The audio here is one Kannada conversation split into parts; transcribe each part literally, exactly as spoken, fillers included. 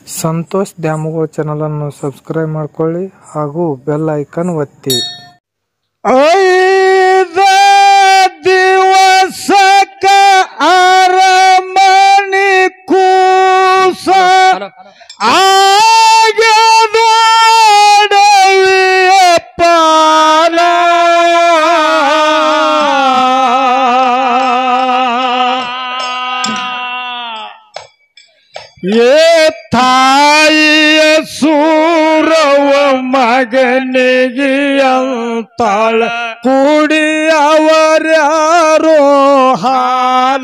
ಸಂತೋಷ್ ದ್ಯಾಮವ್ವ ಚಾನೆಲ್ ಅನ್ನು ಸಬ್ಸ್ಕ್ರೈಬ್ ಮಾಡ್ಕೊಳ್ಳಿ ಹಾಗೂ ಬೆಲ್ ಐಕಾನ್ ಒತ್ತಿ. ಐದ ದಿವಸಕ ಅರಮನೆ ಕೂಸ ಆಗದೊಡವಿಯ ಪಾಲ ಏ ತಾಯಿಯ ಸೂರವ ಮಗನಿಗೆ ಅಂತಾಳ ಕೂಡಿ ಅವರ್ಯಾರೋ ಹಾಲ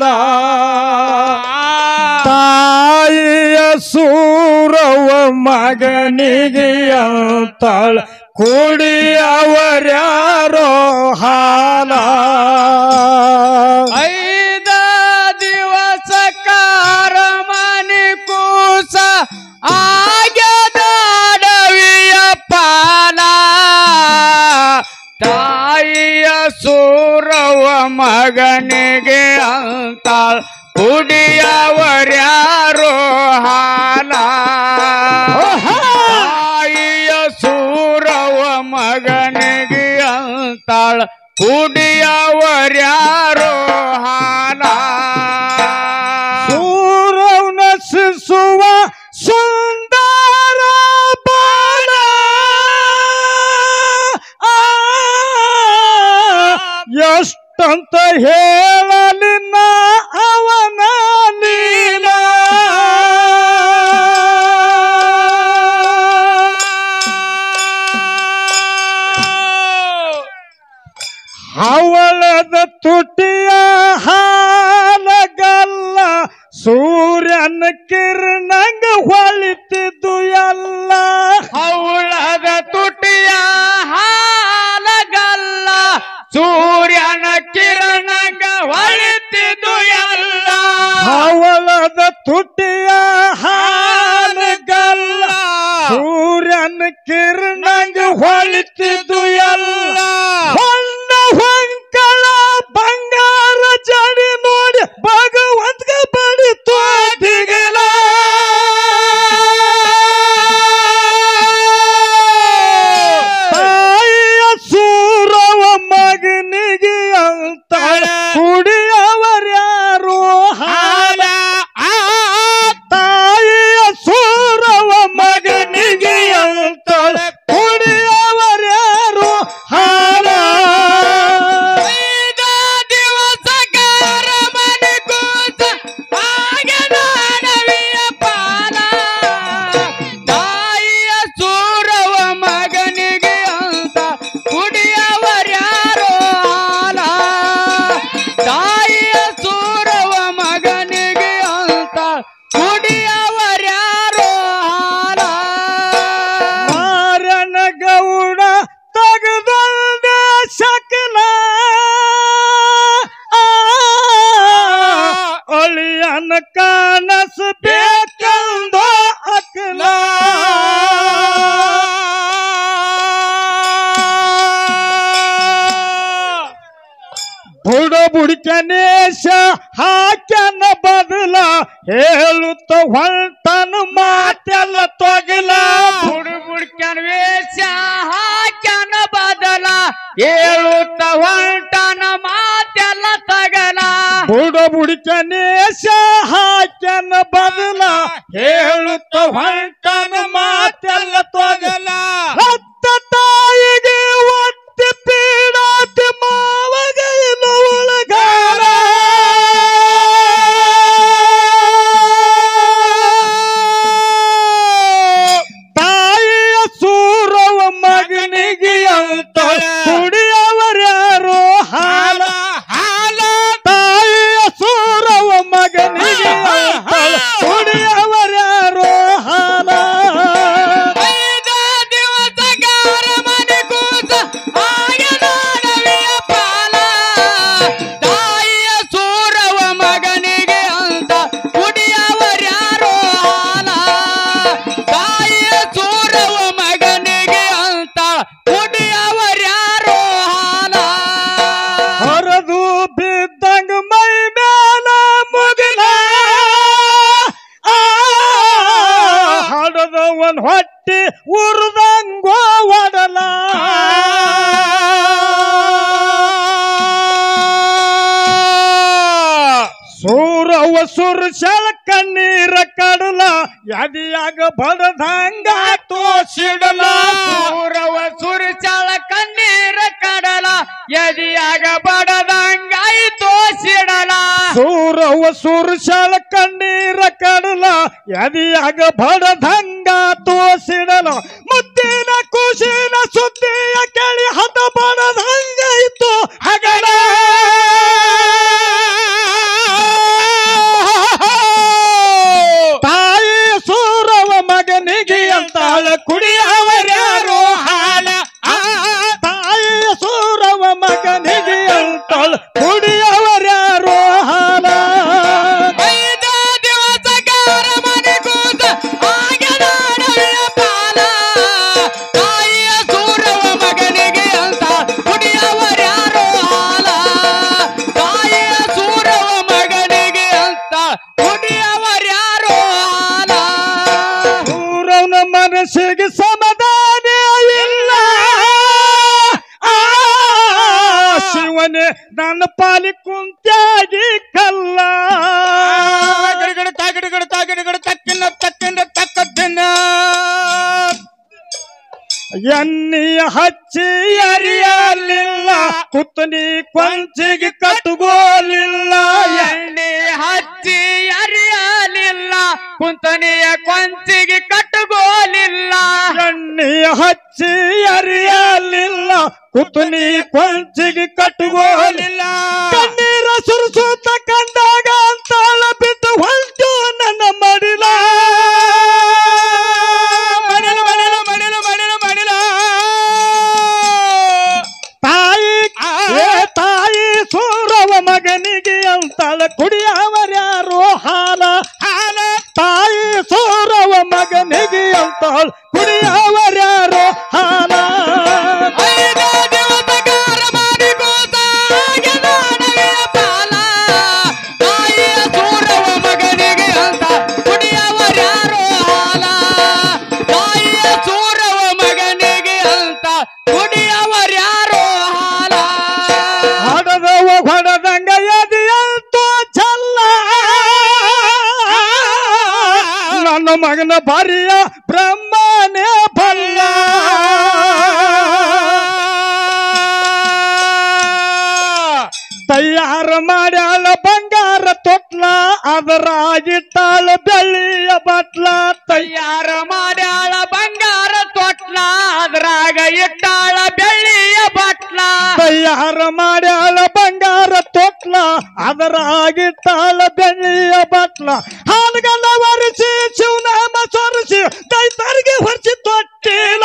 ತಾಯಿಯ ಸೂರವ ಮಗನಿಗೆ ಅಂತಾಳ ಕೂಡಿ ಅವರ್ಯಾರೋ ಹಾಲ ಐದ ದಿವಸ ಕಾರಮನಿ ಕೂಸ ಆಗದಡವಿಯ ಪಾಲ ತಾಯಿಯ ಸೂರವ ಮಗನಿಗೆ ಅಂತಾಳ ಕುಡಿಯವರ್ಯಾರೋ ಹಾಲ ತಾಯಿಯ ಸೂರವ ಮಗನಿಗೆ ಅಂತಾಳ ಕುಡಿಯವರ್ಯಾರೋ ಹಾಲ ಸೂರವನ ಶಿಸುವ ಸುಂದರ ಬಾಲ ಎಷ್ಟಂತ ಹೇಳಲಿ ನಾ ಅವನ ಲೀಲ ಹವಳದ ತುಟಿಯ ಹಾಲಗಲ್ಲ ಸೂರ್ಯನ ಕಿರಣಂಗ ಹೊಳಿತಿದ್ದು ಎಲ್ಲ ಹವಳದ ತುಟಿಯ ಹಾಲಗಲ್ಲ ಸೂರ್ಯನ ಕಿರಣಂಗ ಹೊಳಿತಿದ್ದು ಎಲ್ಲ ಹವಳದ ತುಟಿಯ ಹಾಲಗಲ್ಲ ಸೂರ್ಯನ ಕಿರಣಂಗ ಹೊಳಿತಿದ್ದು ಎಲ್ಲ ಹೊನ್ನ ಹೊಂಕಳ ಬಂಗಾರ ಜಡಿ ನೋಡಿ ಭಗವಂತ ಬಡಿತು ದಿಗಲ ತಾಯಿಯ ಸೂರವ ಮಗನಿಗೆ ಅಂತಾಳ ಕುಡಿಯವರ್ಯಾರೋ ಹಾಲ ತಾಯಿಯ ಸೂರವ ಮಗನಿಗೆ ಅಂತಾಳ ಕುಡಿಯವರ್ಯಾರೋ ಹಾಲ ಐದ ದಿವಸ ಕಾರಮನಿ ಕೂಸ ಆಗದಡವಿಯ ಪಾಲ ತಾಯಿಯ ಸೂರವ ಮಗನಿಗೆ ಅಂತ ಕುಡಿಯವರ್ಯಾರೋ ಹಾಲ ತಾಯಿಯ ಸೂರವ ಮಗನಿಗೆ ಅಂತ ಕುಡಿಯವರ್ಯಾರೋ ಹಾಲ ಮಾರನ ಗೌಡ ತಗದೊಂದ ಶಕಲ ಅಳಿಯನ ಕಾಣಿಸಬೇಕಂದ ಅಕಲ ಬುಡ ಬುಡಿಕನೇಶ ಹಾಕ್ಯನ ಬದಲ ಹೇಳುತ್ತ ಹೊಂಟನ ಮಾತೆಲ್ಲ ತೊಗಲ ಬುಡು ಬುಡ್ಕನ ವೇಷ ಹಾಕ್ಯನ ಬದಲ ಹೇಳುತ್ತ ಹೊಂಟನ ಮಾತೆಲ್ಲ ತಗಲ ಬುಡ ಬುಡಿಕನೇಶ ಹಾಕ್ಯನ ಬದಲ ಹೇಳುತ್ತ ಹೊಂಟನ ಮಾತೆಲ್ಲ ತೊಗಲ ಹತ್ತ ತಾಯಿಗೆ ಒತ್ತಿ ಪೀಡಾತಿ ಮಾವಗ ಇನ್ನು ಒಳಗಾಲ ತಾಯಿಯ ಸೂರವ ಮಗನಿಗೆ ಅಂತ ಕುಡಿಯವರ್ಯಾರೋ ಹಾಲ ಹಾಲ ತಾಯಿಯ ಸೂರವ ಮಗನಿಗೆ ಅಂತ ಕುಡಿಯವರ್ಯಾರೋ ಹಾಲ ಅವನ್ ಹೊಟ್ಟಿ ಉರ್ದಂಗೋ ಒಡಲ ಸೂರವ ಸುರ್ಶಳ ಕಣ್ಣೀರ ಕಡಲ ಯದಿಯಾಗ ಬಡದಂಗ ತೋಸಿಡಲ ಸೂರವ ಸುರ್ಚಾಳ ಕಣ್ಣೀರ ಕಡಲ ಯದಿಯಾಗ ಬಡದಂಗಾಯಿ ತೋಸಿಡಲ ಸೂರವ ಸುರ್ಶಳ ಕಣ್ಣೀರ ಕಡಲ ಯದಿಯಾಗ ಬಡದಂಗ ತೋಸಿಡಲ ಮುದ್ದಿನ ಖುಷಿನ ಸುದ್ದಿಯ ಕೇಳಿ ಹದ ಬಡದಂಗ ಇತ್ತು ಹಗಲ ತಾಯಿ ಸೂರವ ಮಗನಿಗೆ ಅಂತಾಳ ಕುಡಿಯವರ್ಯಾರೋ ಹಾಲ ತಾಯಿ ಸೂರವ ಮಗನಿಗೆ ಅಂತಾಳ ಕುಡಿಯವರ್ಯಾರೋ ಹಾಲ ಐದ ದಿವಸಗಾರ ಮನೆಗೂದ ಆಗನಾಡವಿಯ ಪಾಲ ತಾಯಿಯ ಸೂರವ ಮಗನಿಗೆ ಅಂತ ಕುಡಿಯವರ್ಯಾರೋ ಹಾಲ ತಾಯಿಯ ಸೂರವ ಮಗನಿಗೆ ಅಂತ ಕುಡಿಯವರ್ಯಾರೋ ಹಾಲ ಸೂರವನ ಮನಸ್ಸಿಗೆ ಸಮಾಧಾನ ಇಲ್ಲ ಆ ಶಿವನೇ ನನ್ನ ಪಾಲಿ ಕುಂತ್ಯಾಗಿ ಕಲ್ಲ ಗಿಡಗಿಡ ತಾಗಿಡಗಿಡ ತಾಗಿಡಗಿಡ ತಕ್ಕಿನ ತಕ್ಕಿನ ತಕ್ಕದ್ದಿನ ಎಣ್ಣಿಯ ಹಚ್ಚಿ ಅರಿಯಲಿಲ್ಲ ಕುತ್ತನಿ ಕೊಂಚಿಗೆ ಕಟ್ಟುಗೋಲಿಲ್ಲ ಎಣ್ಣೆ ಹಚ್ಚಿ ಅರಿಯಲಿಲ್ಲ ಕುಂತನೆಯ ಕೊಂಚಿಗೆ ಕಟ್ಟುಗೋಲಿಲ್ಲ ಎಣ್ಣಿಯ ಹಚ್ಚಿ ಅರಿಯಲಿಲ್ಲ ಕುತ್ತನಿ ಕೊಂಚಿಗೆ ಕಟ್ಟುಗೋಲಿಲ್ಲ ಕಣ್ಣೀರ ಸುರಿಸುತ್ತ ಕಂಡಾಗ ಅಂತಾಳ ಬಿಟ್ಟು ಹೊಂಟು ನನ್ನ ಮಡಿಲ ಮಡಿಲು ಮಡಿಲು ಮಡಿಲು ಮಡಿಲು ಮಡಿಲ ತಾಯಿ ಏ ತಾಯಿ ಸೂರವ ಮಗನಿಗೆ ಅಂತಾಳ ಕುಡಿಯವರ್ಯಾರೋ ಹಾಲ ಹಾಲ ತಾಯಿ ಸೂರವ ಮಗನಿಗೆ ಅಂತಾಳ ಕುಡಿಯವರ್ಯಾರೋ ಹಾಲ ಐದ ದಿವಸಗಾರ ಮನೆಗೂದ ಆಗನಾಡವಿಯ ಪಾಲ ತಾಯಿಯ ಸೂರವ ಮಗನಿಗೆ ಅಂತ ಕುಡಿಯವರ್ಯಾರೋ ಹಾಲ ತಾಯಿಯ ಸೂರವ ಮಗನಿಗೆ ಅಂತ ಕುಡಿಯವರ್ಯಾರೋ ಹಾಲ ಹಡದವ ಹೊಡದಂಗ ಎದೆಯಂತೋ ಚಲ್ಲ ನನ್ನ ಮಗನ ಬರಿಯ ಬ್ರಹ್ಮನೇ ಬಲ್ಲ ತಯಾರ ಮಾಡ್ಯಾಳ ಬಂಗಾರ ತೊಟ್ಲ ಅದರಾಗಿಟ್ಟಾಳ ಬೆಳ್ಳಿಯ ಬಟ್ಲ ತಯಾರ ಮಾಡ್ಯಾಳ ಬಂಗಾರ ತೊಟ್ಲ ಅದ್ರಾಗ ಇಟ್ಟಾಳ ಬೆಳ್ಳಿಯ ಬಟ್ಲ ತಯಾರ ಮಾಡ್ಯಾಳ ಬಂಗಾರ ತೊಟ್ಲ ಅದರಾಗಿಟ್ಟಾಳ ಬೆಳ್ಳಿಯ ಬಟ್ಲ ಹಾಲುಗಲ್ಲ ಒರೆಸಿ ಶಿವನಾಮ ಸೊರಿಸಿ ದೈತರಿಗೆ ಹೊರಿಸಿ ತೊಟ್ಟಿಲ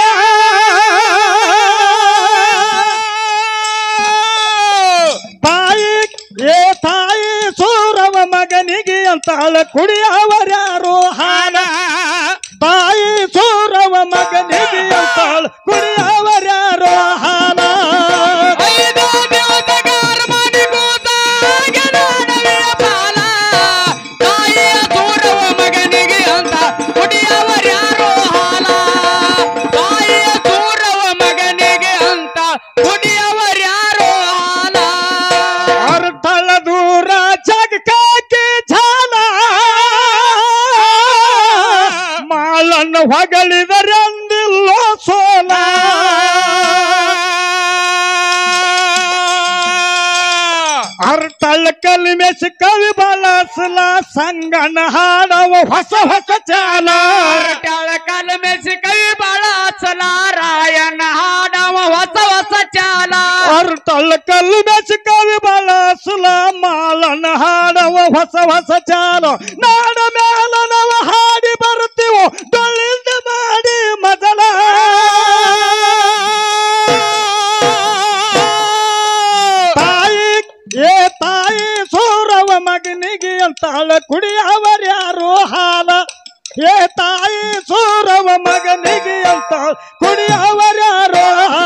ತಾಯಿ ಏ ತಾಯಿ ಸೂರವ ಮಗನಿಗೆ ಅಂತಾಳ ಕುಡಿಯವರ್ಯಾರೋ ಹಾಲ ತಾಯಿ ಸೂರವ ಮಗನಿಗೆ ಅಂತಾಳ ಕುಡಿಯವರ್ಯಾರೋ ಹಾಲ ಐದ ದಿವಸಗಾರ ಮನೆಗೂದ ಆಗನಾಡವಿಯ ಪಾಲ ತಾಯಿಯ ಸೂರವ ಮಗನಿಗೆ ಅಂತ ಕುಡಿಯವರ್ಯಾರೋ ಹಾಲ ತಾಯಿಯ ಸೂರವ ಮಗನಿಗೆ ಅಂತ ಕುಡಿಯವರ್ಯಾರೋ ಹಾಲ ಅರ್ಥಳ ದೂರ ಜಗಕ್ಕೆ ಝಾಲ ಮಾಳನ್ನು ಹೊಗಳಿದರೆಂದಿಲ್ಲೋ ಸೋಲ ಅರ್ಥಳ ಕಲಿಮೆಸಿ ಕವಿ ಬಳಸಲ ಸಂಗನ ಹಾಡವ ಹೊಸ ಹೊಸ ಚಾಲ ಹೊರಟಾಳ ಕಲಮೆಸಿ ಕವಿ ಬಳಸಲ ರಾಯನ ಹಾಡವ ಹೊಸ ಹೊಸ ಚಾಲ ಅರ್ಥಳ ಕಲಿಮೆಸಿ ಕವಿ ಬಳಸಲ ಮಾಳನ ಹಾಡವ ಹೊಸ ಹೊಸ ಚಾಲ ನಾಡ ಮೇಲ ನಾವು ಹಾಡಿ ಬರುತ್ತೀವೋ ಡೊಳ್ಳಿಂದ ಮಾಡಿ ಮೊದಲ ತಾಯಿ ಏ ತಾಯಿ ಸೂರವ ಮಗನಿಗೆ ಅಂತಾಳ ಕುಡಿಯವರ್ಯಾರೋ ಹಾಲ ಏ ತಾಯಿ ಸೂರವ ಮಗನಿಗೆ ಅಂತಾಳ ಕುಡಿಯವರ್ಯಾರೋ ಹಾಲ